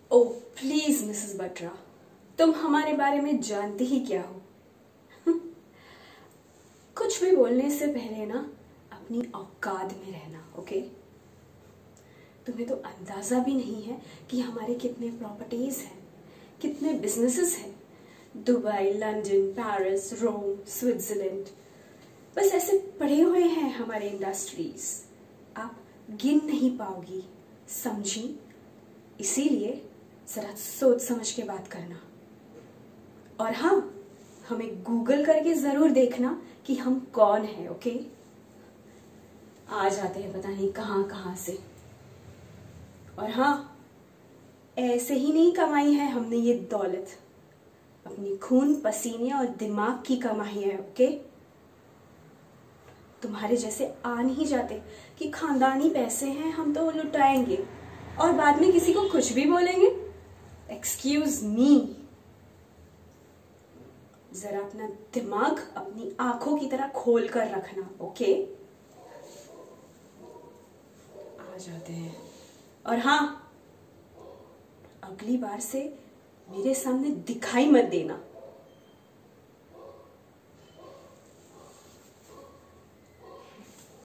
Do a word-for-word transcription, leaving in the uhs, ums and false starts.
O please Mrs Batra, तुम हमारे बारे में जानती ही क्या हो। कुछ भी बोलने से पहले ना अपनी औकात में रहना, ओके। तुम्हें तो अंदाजा भी नहीं है कि हमारे कितने प्रॉपर्टीज हैं, कितने बिजनेसेस हैं। Dubai, London, Paris, Rome, Switzerland, बस ऐसे पड़े हुए हैं हमारे इंडस्ट्रीज, आप गिन नहीं पाओगी, समझी। इसीलिए जरा सोच समझ के बात करना। और हाँ, हमें गूगल करके जरूर देखना कि हम कौन हैं, ओके। आ जाते हैं पता नहीं कहां कहां से। और हाँ, ऐसे ही नहीं कमाई है हमने ये दौलत, अपनी खून पसीने और दिमाग की कमाई है, ओके। तुम्हारे जैसे आ नहीं जाते कि खानदानी पैसे हैं हम तो लुटाएंगे और बाद में किसी को कुछ भी बोलेंगे। एक्सक्यूज मी, जरा अपना दिमाग अपनी आंखों की तरह खोल कर रखना, ओके। आ जाते हैं। और हाँ, अगली बार से मेरे सामने दिखाई मत देना।